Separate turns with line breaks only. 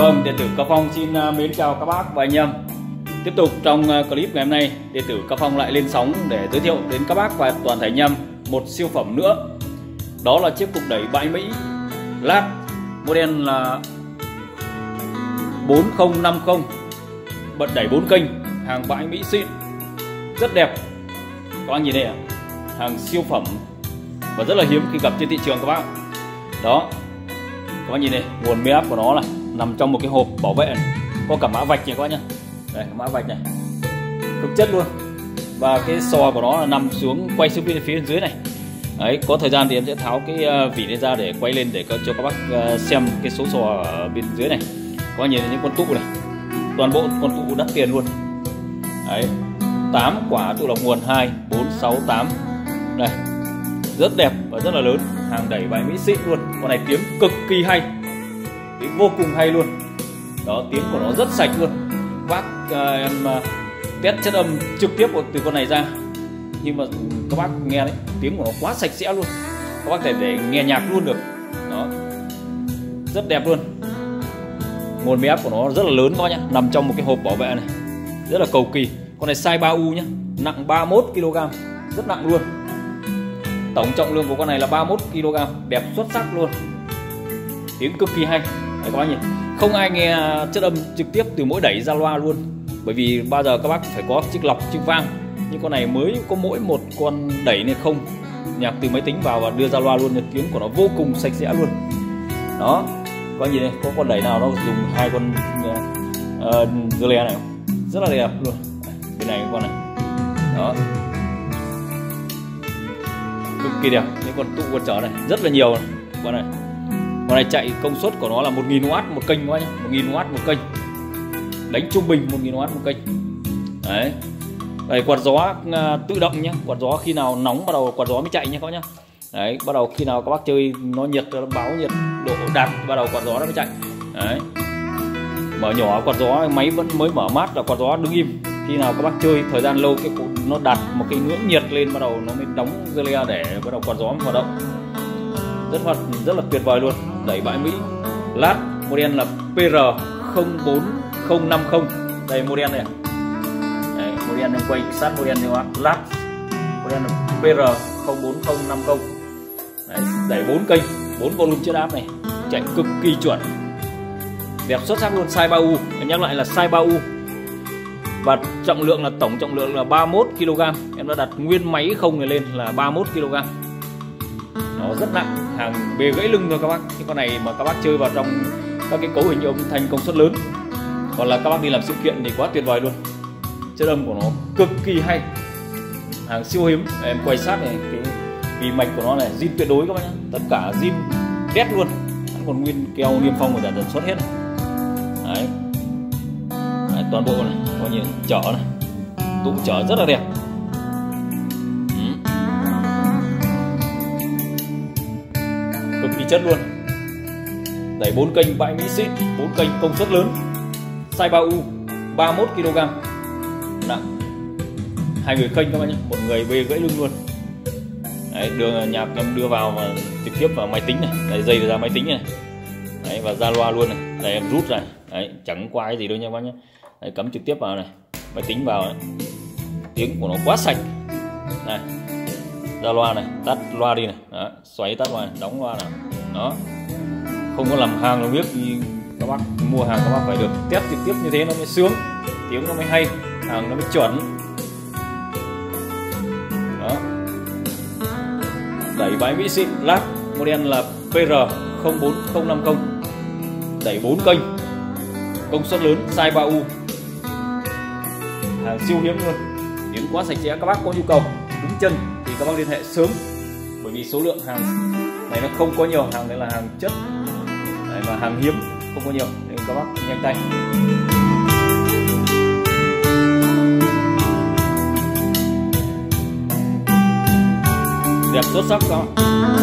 Vâng, điện tử Cao Phong xin mến chào các bác và anh em. Tiếp tục trong clip ngày hôm nay, điện tử Cao Phong lại lên sóng để giới thiệu đến các bác và toàn thể anh em một siêu phẩm nữa. Đó là chiếc cục đẩy bãi Mỹ lát model là 4050, bật đẩy 4 kênh, hàng bãi Mỹ xịn, rất đẹp. Các bác nhìn đây ạ, hàng siêu phẩm và rất là hiếm khi gặp trên thị trường các bác. Đó, các bác nhìn đây, nguồn máy áp của nó là nằm trong một cái hộp bảo vệ này. Có cả mã vạch này các bác nhá. Đây, mã vạch này cực chất luôn. Và cái sò của nó là nằm xuống, quay xuống phía dưới này. Đấy, có thời gian thì em sẽ tháo cái vỉ này ra để quay lên để cho các bác xem cái số sò ở bên dưới này. Các bác nhìn những con tụ này, toàn bộ con tụ đắt tiền luôn. Đấy, 8 quả tụ lọc nguồn 2, 4, 6, 8. Đây, rất đẹp và rất là lớn, hàng đẩy bãi Mỹ xịn luôn. Con này tiếng cực kỳ hay, tiếng vô cùng hay luôn. Đó, tiếng của nó rất sạch luôn. Bác em test chất âm trực tiếp từ con này ra, nhưng mà các bác nghe đấy, tiếng của nó quá sạch sẽ luôn. Các bác thể để nghe nhạc luôn được. Đó, rất đẹp luôn. Nguồn máy áp của nó rất là lớn các bác nhá, nằm trong một cái hộp bảo vệ này, rất là cầu kỳ. Con này size 3U nhá, nặng 31 kg, rất nặng luôn. Tổng trọng lượng của con này là 31 kg, đẹp xuất sắc luôn. Tiếng cực kỳ hay. Đấy, các bác nhìn, không ai nghe chất âm trực tiếp từ mỗi đẩy ra loa luôn. Bởi vì bao giờ các bác phải có chiếc lọc, chiếc vang. Nhưng con này mới có mỗi một con đẩy này không, nhạc từ máy tính vào và đưa ra loa luôn. Nhưng tiếng của nó vô cùng sạch sẽ luôn. Đó, các bác nhìn đây, có con đẩy nào nó dùng hai con dưa lè này không? Rất là đẹp luôn. Bên này con này. Đó, cực kỳ đẹp. Những con tụ con chở này rất là nhiều này. Con này chạy công suất của nó là 1000W một kênh các bác nhé, 1000W một kênh. Đánh trung bình 1000W một kênh. Đấy. Đây, quạt gió tự động nhé. Quạt gió khi nào nóng bắt đầu quạt gió mới chạy nhé các bác nhé. Đấy, bắt đầu khi nào các bác chơi nó nhiệt, nó báo nhiệt độ đạt, bắt đầu quạt gió nó mới chạy. Đấy. Mở nhỏ quạt gió, máy vẫn mới mở mát là quạt gió đứng im. Khi nào các bác chơi thời gian lâu, cái nó đạt một cái ngưỡng nhiệt lên, bắt đầu nó mới đóng dưa le để bắt đầu quạt gió mới hoạt động. Rất là tuyệt vời luôn. Đẩy bãi Mỹ lát model là PR04050. Đây model này. Đấy, model này quay sát model này các lát. Model là PR04050. Đấy, đẩy 4 kênh, 4 volume chiết áp này, chạy cực kỳ chuẩn. Đẹp xuất sắc luôn, size 3U. Em nhắc lại là size 3U. Và trọng lượng là tổng trọng lượng là 31 kg. Em đã đặt nguyên máy không này lên là 31 kg. Nó rất nặng, hàng bề gãy lưng thôi các bác. Cái con này mà các bác chơi vào trong các cái cấu hình âm thanh công suất lớn, còn là các bác đi làm sự kiện thì quá tuyệt vời luôn. Chất âm của nó cực kỳ hay, hàng siêu hiếm. Em quay sát này, cái vì mạch của nó này zin tuyệt đối các bác nhé, tất cả zin đét luôn, còn nguyên keo niêm phong của sản xuất hết này. Đấy. Đấy, toàn bộ này coi như chở này, tụ chở rất là đẹp. Cực kỳ chất luôn. Đẩy 4 kênh bãi Mỹ xịn, 4 kênh công suất lớn, size 3U, 31 kg, nặng. 2 người kênh các bạn nhé, một người bê gãy lưng luôn. Đấy, đưa nhạc em đưa vào và trực tiếp vào máy tính này, đây dây ra máy tính này. Đấy, và ra loa luôn này. Đây em rút ra. Đấy, chẳng qua cái gì đâu nha các bác nhé. Đấy, cắm trực tiếp vào này, máy tính vào này. Tiếng của nó quá sạch. Này, ra loa này, tắt loa đi này. Đó, xoáy tắt loa này, đóng loa nào. Đó, không có làm hàng làm việc thì các bác mua hàng các bác phải được test trực tiếp như thế nó mới sướng, tiếng nó mới hay, hàng nó mới chuẩn. Đó, đẩy bãi Mỹ xịn lát model là PR04050, đẩy 4 kênh, công suất lớn, size 3U, hàng siêu hiếm luôn, tiếng quá sạch sẽ. Các bác có nhu cầu đứng chân thì các bác liên hệ sớm, bởi vì số lượng hàng này nó không có nhiều, hàng này là hàng chất. Đấy, và hàng hiếm, không có nhiều nên các bác nhanh tay. Đẹp xuất sắc các bạn.